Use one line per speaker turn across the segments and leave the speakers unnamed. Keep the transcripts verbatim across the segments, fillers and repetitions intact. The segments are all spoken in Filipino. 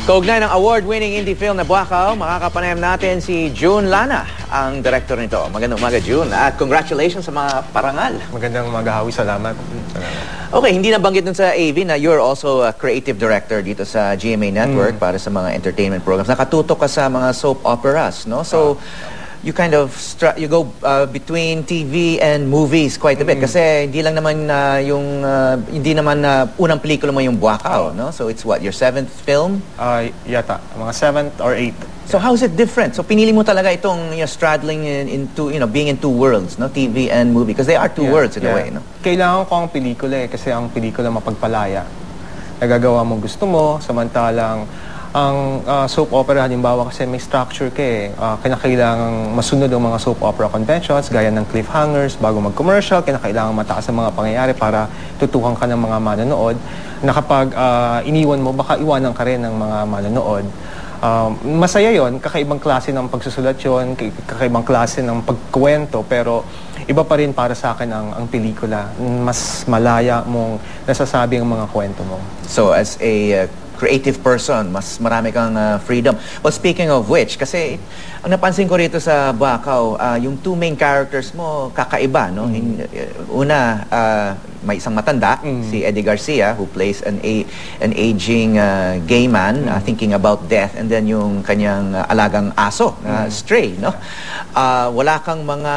Kaugnay ng award-winning indie film na Buakaw, makakapanayam natin si June Lana, ang director nito. Magandang umaga, June. At congratulations sa mga parangal.
Magandang umaga, Hawi. Salamat.
Okay, hindi nabanggit dun sa A V na you're also a creative director dito sa G M A Network mm. para sa mga entertainment programs. Nakatutok ka sa mga soap operas, no? So, you kind of you go uh, between T V and movies quite a bit mm. kasi hindi lang naman uh, yung uh, hindi naman uh, unang pelikula mo yung Buakaw, no? So it's what, your seventh film?
Uh, yata, mga seventh or eighth.
So how is it different? So pinili mo talaga itong you know, straddling in, into you know being in two worlds, no? T V and movie, because they are two yeah, worlds in yeah. a way, no?
Kailangan ko ang pelikula eh, kasi ang pelikula mapagpalaya. Nagagawa mo gusto mo, samantalang ang uh, soap opera, halimbawa kasi may structure ka eh. Uh, kinakailangang masunod ang mga soap opera conventions, gaya ng cliffhangers, bago mag-commercial, kinakailangan mataas ang mga pangyayari para tutukan ka ng mga manonood. Na kapag uh, iniwan mo, baka iwanan ka rin ng mga manonood. Uh, masaya yon, kakaibang klase ng pagsusulat yon, kakaibang klase ng pagkwento, pero iba pa rin para sa akin ang, ang pelikula. Mas malaya mong nasasabi ang mga kwento mo.
So as a uh, creative person, mas marami kang uh, freedom. Well, speaking of which, kasi ang napansin ko rito sa Buakaw, uh, yung two main characters mo, kakaiba, no? Mm. In, uh, una, uh, may isang matanda, mm. si Eddie Garcia, who plays an a an aging uh, gay man, mm. uh, thinking about death, and then yung kanyang uh, alagang aso, uh, Stray, no? Uh, wala kang mga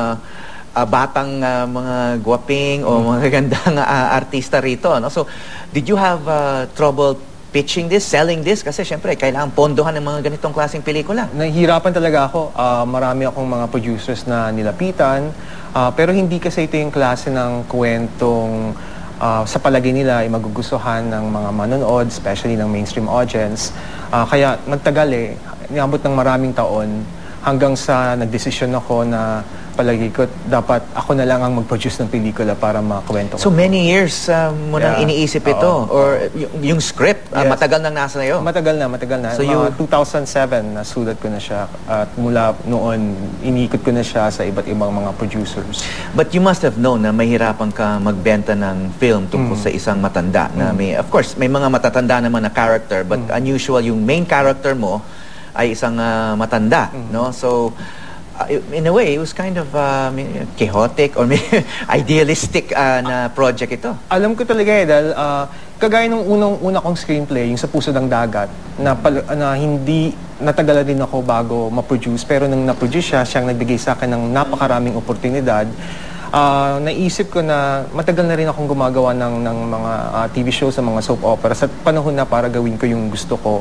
uh, batang uh, mga guwaping mm. o mga gandang uh, artista rito, no? So, did you have uh, trouble pitching this, selling this? Kasi syempre, kailangan pondohan ng mga ganitong klaseng pelikula.
Nahihirapan talaga ako. Uh, marami akong mga producers na nilapitan. Uh, pero hindi kasi ito yung klase ng kwentong uh, sa palagay nila ay magugustuhan ng mga manonood, especially ng mainstream audience. Uh, kaya nagtagal eh. Niabot ng maraming taon hanggang sa nagdesisyon ako na palagi ko, dapat ako na lang ang mag-produce ng pelikula para makakwento ko.
So many years uh, mo nang
yeah.
iniisip ito? Uh -oh. Or yung, yung script, yes. uh, matagal nang nasa na yun?
Matagal na, matagal na. So you... two thousand seven, nasulat ko na siya. At mula noon, iniikot ko na siya sa iba't ibang mga producers.
But you must have known na mahirapan ka magbenta ng film tungkol mm. sa isang matanda. Mm. Na may, of course, may mga matatanda naman na character, but mm. unusual, yung main character mo ay isang uh, matanda. Mm. No? So, Uh, in a way, it was kind of uh, chaotic or idealistic uh, na project ito.
Alam ko talaga eh, dahil uh, kagaya nung unang una kong screenplay, yung Sa Puso ng Dagat, na, na hindi natagalan din ako bago ma-produce, pero nung na-produce siya, siyang nagbigay sa akin ng napakaraming oportunidad. Uh, naisip ko na matagal na rin akong gumagawa ng, ng mga uh, T V shows sa mga soap operas at panahon na para gawin ko yung gusto ko.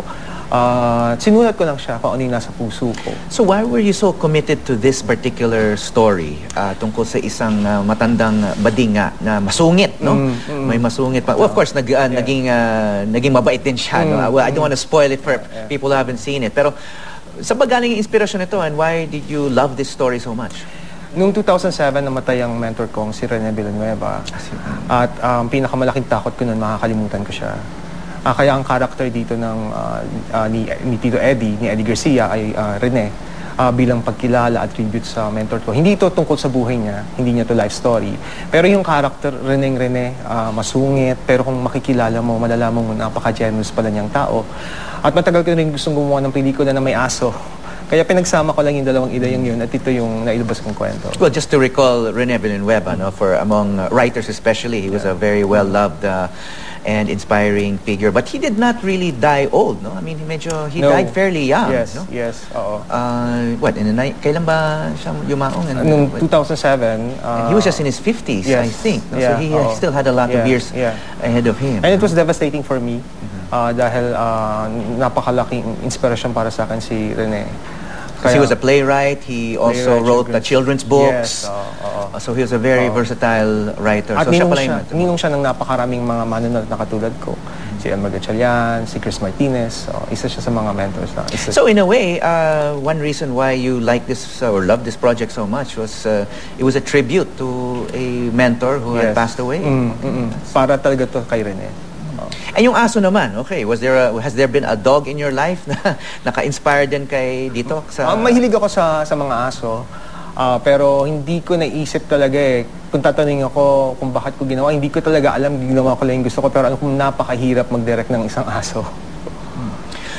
Uh, sinulat ko lang siya kung ano yung nasa puso ko.
So why were you so committed to this particular story uh, tungkol sa isang uh, matandang badinga na masungit, no? Mm, mm. May masungit pa. Well, of course, nag, uh, yeah. naging, uh, naging mabait din siya. Mm, no? Well, I don't want to spoil it for yeah. people who haven't seen it. Pero sa paggaling yung inspirasyon nito, and why did you love this story so much?
Noong two thousand seven, namatay ang mentor kong si Rene Villanueva. At ang um, pinakamalaking takot ko noon, makakalimutan ko siya. Uh, kaya ang character dito ng uh, uh, ni, ni Tito Eddie, ni Eddie Garcia, ay uh, Rene, uh, bilang pagkilala at tribute sa mentor ko. Hindi ito tungkol sa buhay niya, hindi niya to life story. Pero yung character, Reneng Rene, uh, masungit, pero kung makikilala mo, malalaman mo, napaka-generous pala niyang tao. At matagal ko rin gustong gumawa ng pelikula na may aso. Kaya pinagsama ko lang yung dalawang ideyang yun at ito yung nailabas kong kwento.
Well, just to recall Rene Villanueva, no, for among uh, writers especially, he was yeah. a very well-loved uh, and inspiring figure. But he did not really die old, no? I mean, he medyo, he no. died fairly young,
yes,
no?
Yes, oo.
Uh, what, in the night, kailan ba siya yumaong?
Uh, Noong two thousand seven. Uh,
and he was just in his fifties,
yes,
I think. No?
Yeah,
so he
uh,
still had a lot
yeah,
of years
yeah.
ahead of him.
And it was devastating for me mm-hmm. uh, dahil uh, napakalaking inspirasyon para sa akin si Rene.
Because he was a playwright, he also playwright, wrote the children's books.
Yes, uh, uh,
so he was a very uh, versatile writer.
At
so
ninong
siya,
siya, ninong siya ng napakaraming mga manonood na katulad ko. Mm-hmm. Si Elmer Gatchalian, si Chris Martinez. So, isa siya sa mga mentors. Na, isa
so in a way, uh, one reason why you like this uh, or love this project so much was uh, it was a tribute to a mentor who yes. had passed away.
Mm, mm, mm. Para talaga to kay Rene.
And yung aso naman, okay, was there a, has there been a dog in your life na naka-inspire din kay dito? Sa...
Uh, mahilig ako sa, sa mga aso, uh, pero hindi ko naisip talaga eh. Kung tatanungin ako kung bakit ko ginawa, hindi ko talaga alam, ginawa ko lang yung gusto ko, pero ano kung napakahirap mag-direct ng isang aso.
Hmm.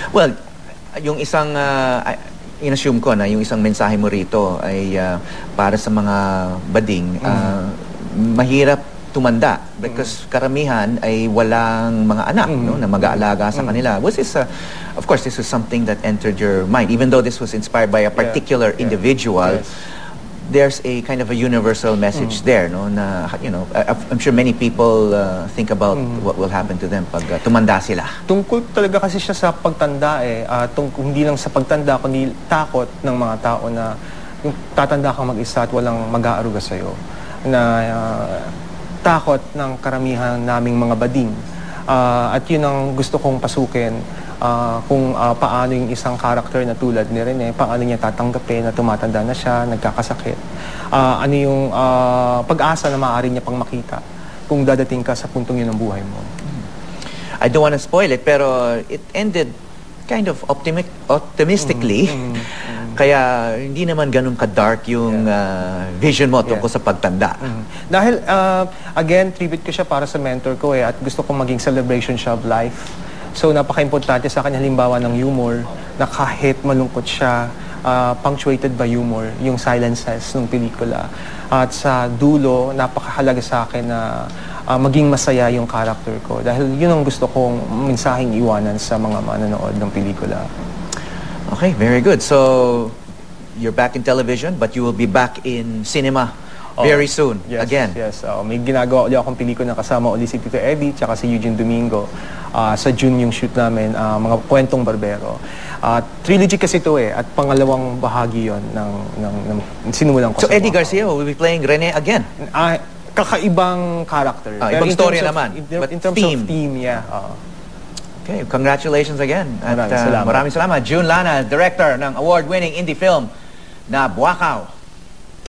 Well, yung isang, uh, inassume ko na yung isang mensahe mo rito ay uh, para sa mga bading, uh, mahirap tumanda because karamihan ay walang mga anak no, na mag-aalaga sa kanila. Was this, uh, of course, this was something that entered your mind, even though this was inspired by a particular
Yeah. Yeah.
individual.
Yes.
There's a kind of a universal message there, no? Na, you know, I- I'm sure many people uh, think about what will happen to them pag uh, tumanda sila.
Tungkol talaga kasi siya sa pagtanda eh. Ah, tung- hindi lang sa pagtanda, kundi takot ng mga tao na yung tatanda kang mag-isa at walang mag-aaruga sa'yo. Na ah, takot ng karamihan naming mga bading. Ah, at yun ang gusto kong pasukin. Ah, kung ah, paano yung isang character na tulad ni Rene, paano niya tatanggapin na tumatanda na siya, nagkakasakit. Ah, ano yung ah, pag-asa na maaari niya pang makita kung dadating ka sa puntong yun ng buhay mo.
I don't want to spoil it, pero it ended kind of optimi- optimistically. Kaya hindi naman ganun ka-dark yung uh, vision mo tungkol
Yeah.
sa pagtanda.
Dahil, uh, again, tribute ko siya para sa mentor ko eh, at gusto kong maging celebration siya of life. So, napaka-importante sa kanya halimbawa ng humor, na kahit malungkot siya, uh, punctuated by humor, yung silences ng pelikula. At sa dulo, napakahalaga sa akin na uh, maging masaya yung character ko. Dahil yun ang gusto kong mensaheng iwanan sa mga manonood ng pelikula.
Okay, very good. So, you're back in television, but you will be back in cinema very soon,
Yes,
again.
Yes, uh, may ginagawa ulit akong pelikula na kasama uli si Tito Eddie tsaka si Eugene Domingo. Uh, sa June yung shoot namin, uh, mga kwentong barbero. Uh, trilogy kasi ito eh, at pangalawang bahagi yon ng, ng, ng sinimulan ko
So,
sa
Eddie
Buakaw.
Garcia will be playing Rene again.
Ah, kakaibang character.
Ah,
Pero
ibang
in
storya
terms of-
naman,
In,
but
in terms
theme.
of theme, yeah. Uh,
Okay, congratulations again. At
Maraming
uh,
salamat.
maraming salamat. June Lana, director ng award-winning indie film na Buakaw.